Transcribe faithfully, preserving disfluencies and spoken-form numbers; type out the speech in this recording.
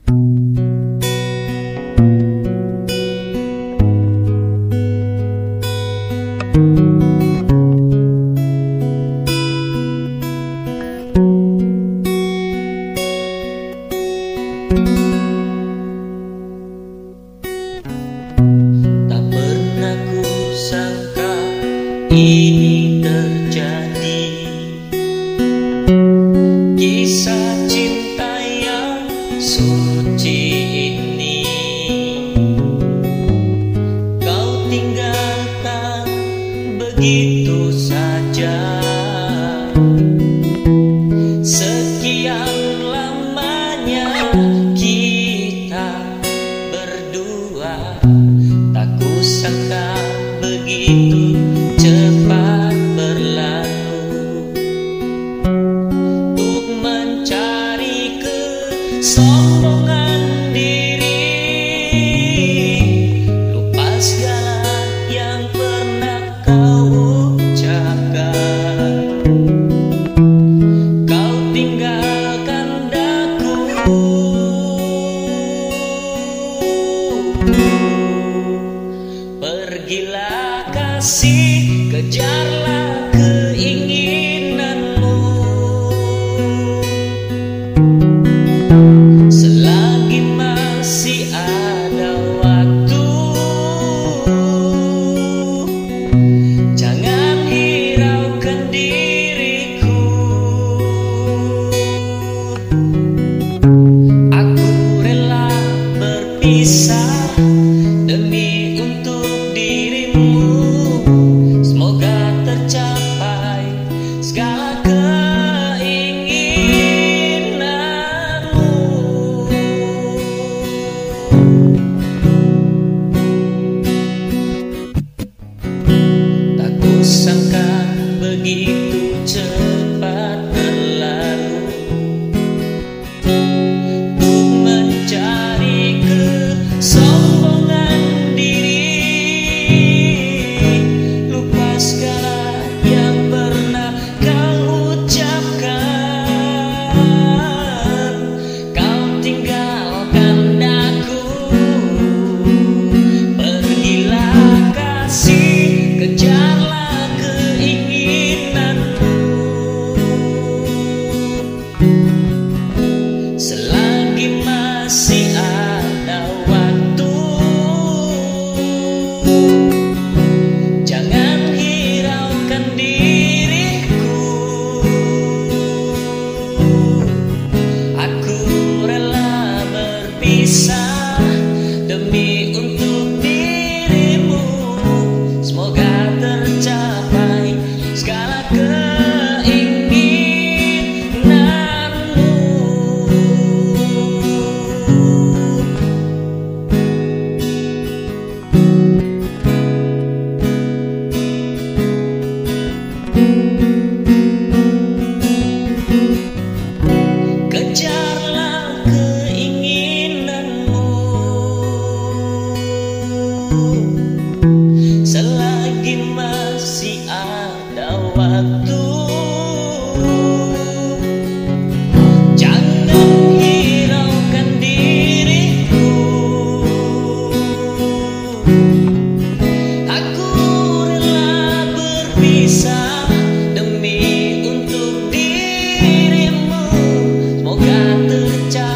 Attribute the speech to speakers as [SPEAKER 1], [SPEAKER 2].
[SPEAKER 1] Tak pernah ku sangka ini terjadi, kisah cinta yang suci ini kau tinggalkan begitu saja. Sekian lamanya kita berdua, tak kusangka begitu cepat berlalu. Untuk mencari kesombongan diri, lupa segala yang pernah kau ucapkan. Kau tinggalkan daku, pergilah kasih, kejarlah keinginanmu. Selagi masih ada waktu, jangan hiraukan diriku. Aku rela berpisah demi untuk dirimu. Semoga tercapai segala keinginanmu. Tak kusangka begitu cepat berlalu. Untuk mencari kesombongan diri, lupa segala yang pernah kau ucapkan. Kau tinggalkan aku, pergilah kasih, kejarlah keinginanmu. Selagi masih ada waktu, jangan hiraukan diriku. Aku rela berpisah demi untuk dirimu. Semoga tercapai segala keinginanmu. Kejarlah keinginanmu. Selagi masih ada waktu, jangan hiraukan diriku. Aku rela berpisah demi untuk dirimu. Semoga tercapai